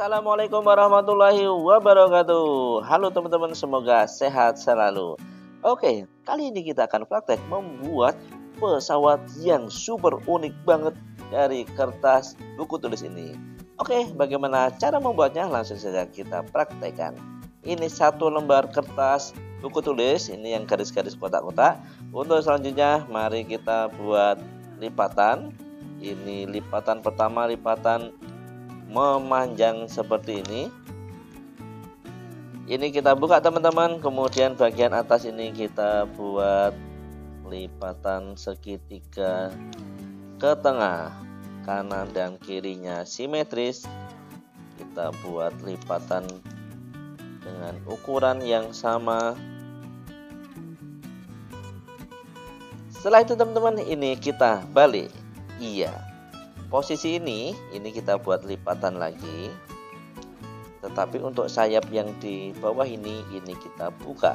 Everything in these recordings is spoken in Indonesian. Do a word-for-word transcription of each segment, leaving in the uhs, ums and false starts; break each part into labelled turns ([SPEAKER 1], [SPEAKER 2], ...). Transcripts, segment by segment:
[SPEAKER 1] Assalamualaikum warahmatullahi wabarakatuh. Halo teman-teman, semoga sehat selalu. Oke, kali ini kita akan praktek membuat pesawat yang super unik banget dari kertas buku tulis ini. Oke, bagaimana cara membuatnya? Langsung saja kita praktekkan. Ini satu lembar kertas buku tulis, ini yang garis-garis kotak-kotak. Untuk selanjutnya, mari kita buat lipatan. Ini lipatan pertama, lipatan memanjang seperti ini. Ini kita buka teman-teman, kemudian bagian atas ini kita buat lipatan segitiga ke tengah, kanan dan kirinya simetris. Kita buat lipatan dengan ukuran yang sama. Setelah itu teman-teman, ini kita balik. Iya, posisi ini, ini kita buat lipatan lagi. Tetapi untuk sayap yang di bawah ini, ini kita buka.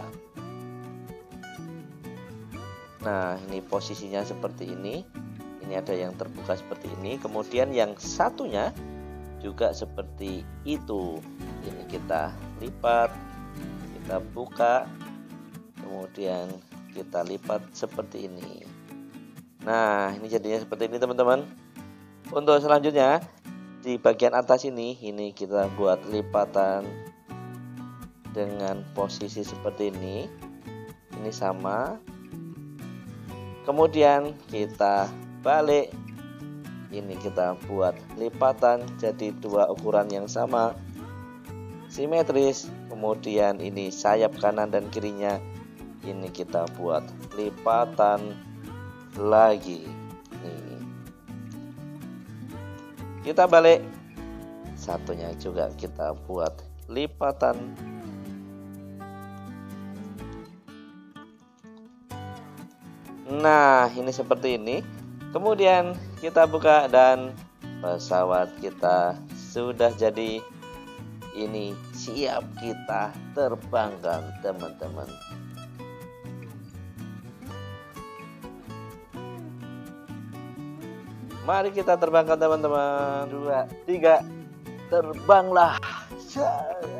[SPEAKER 1] Nah, ini posisinya seperti ini. Ini ada yang terbuka seperti ini. Kemudian yang satunya juga seperti itu. Ini kita lipat, kita buka, kemudian kita lipat seperti ini. Nah, ini jadinya seperti ini teman-teman. Untuk selanjutnya, di bagian atas ini, ini kita buat lipatan dengan posisi seperti ini. Ini sama. Kemudian kita balik. Ini kita buat lipatan jadi dua ukuran yang sama, simetris. Kemudian ini sayap kanan dan kirinya, ini kita buat lipatan lagi. Nih, kita balik, satunya juga kita buat lipatan. Nah, ini seperti ini. Kemudian kita buka dan pesawat kita sudah jadi. Ini siap kita terbangkan teman-teman. Mari kita terbangkan teman-teman. Dua, tiga, terbanglah.